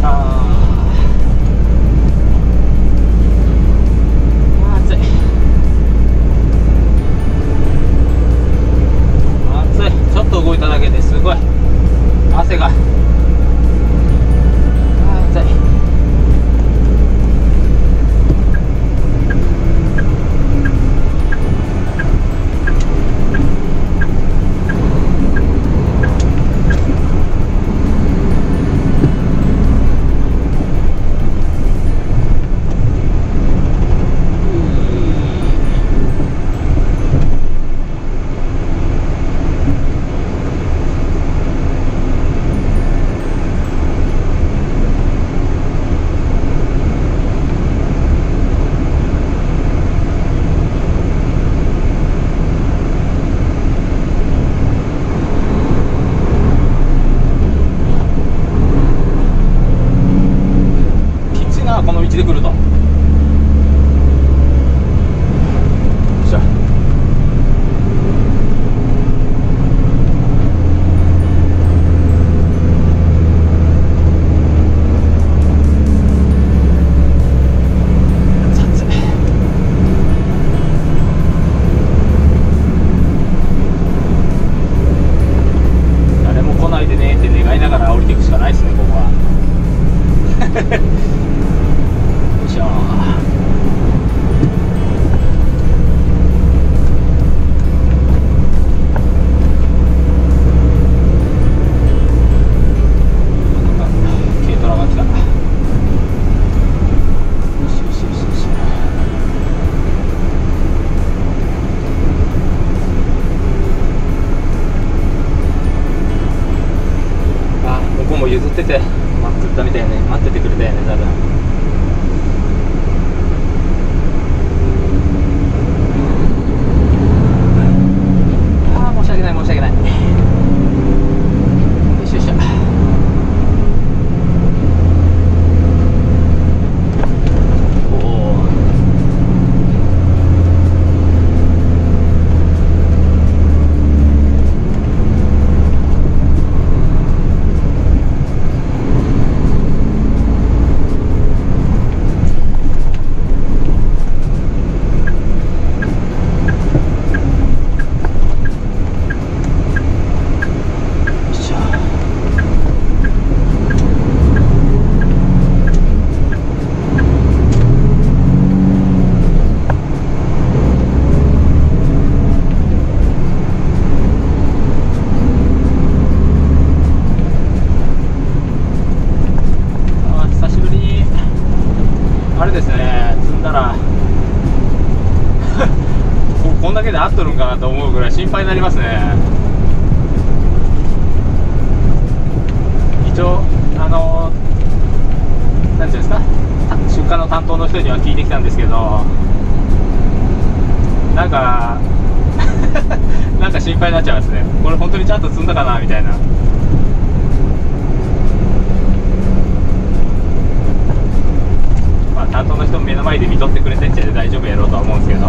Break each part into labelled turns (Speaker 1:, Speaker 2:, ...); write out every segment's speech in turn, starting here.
Speaker 1: 暑い暑い。ちょっと動いただけですごい汗が。暑い。この道で来ると。よいしょ。誰も来ないでねって願いながら降りていくしかないですね、ここは。よいしょ。軽トラが来た。よしよしよしよし。あ、向こうも譲ってて待ってたみたいね。待っててくれたよね、多分。申し訳ない。よいしょよいしょ。おお。あれですね、積んだらこんだけで合っとるんかなと思うぐらい心配になりますね。一応なんていうんですか、出荷の担当の人には聞いてきたんですけど、なんかなんか心配になっちゃいますね。これ本当にちゃんと積んだかなみたいな。まあ担当の人も目の前で見とってくれてんちゃで大丈夫やろうとは思うんですけど。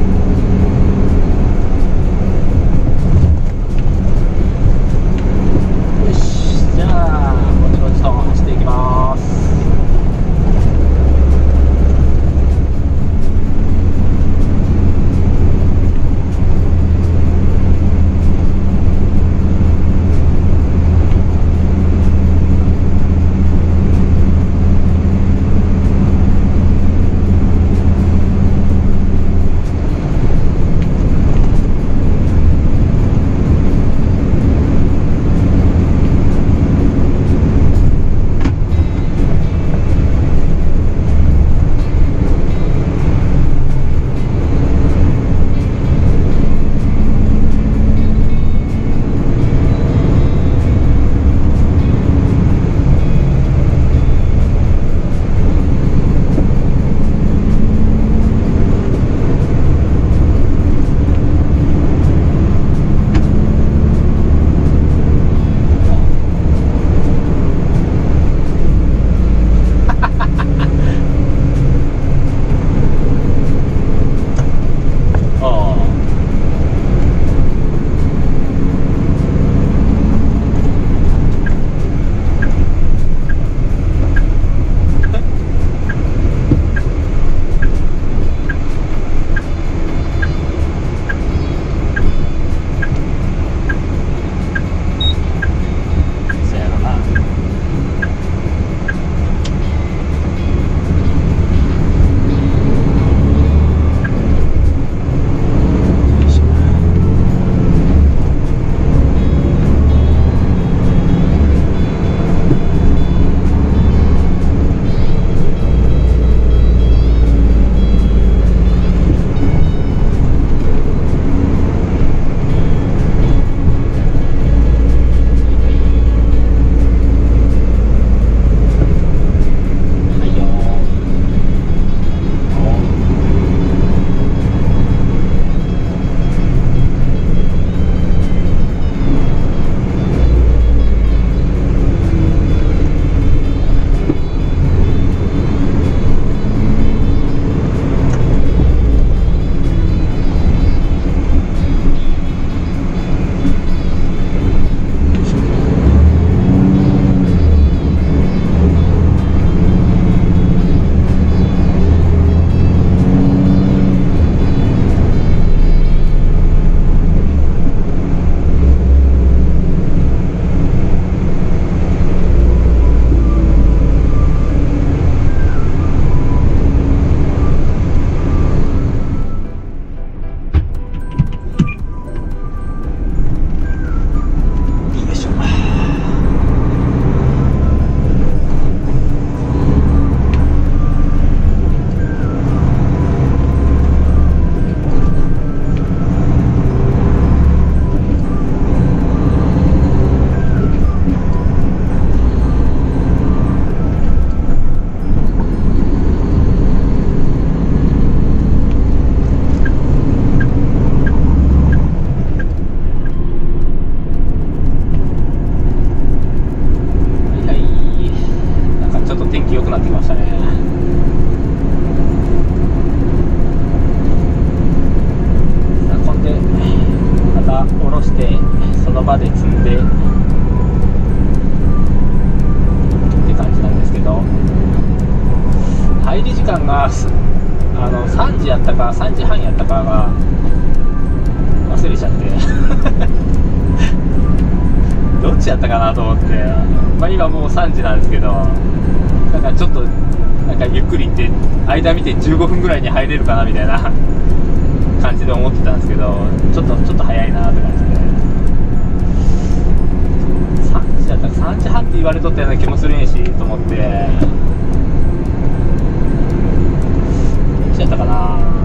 Speaker 1: よし、じゃあぼちぼちと走っていきます。 場で積んでって感じなんですけど、入り時間が3時やったか3時半やったかが忘れちゃってどっちやったかなと思って、まあ、今もう3時なんですけど、なんかちょっとなんかゆっくり行って間見て15分ぐらいに入れるかなみたいな感じで思ってたんですけど、ちょっと早いなって感じで、3時だったら3時半って言われとったような気もするんやしと思って、どっちやったかな。